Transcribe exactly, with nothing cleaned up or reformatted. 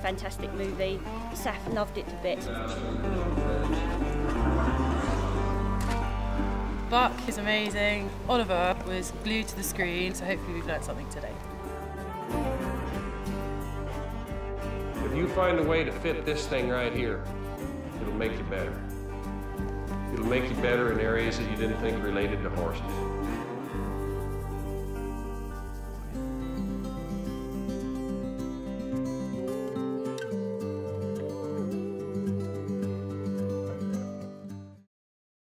fantastic movie. Saf loved it to bits. Buck is amazing. Oliver was glued to the screen, so hopefully we've learnt something today. If you find a way to fit this thing right here, it'll make you better. It'll make you better in areas that you didn't think related to horses.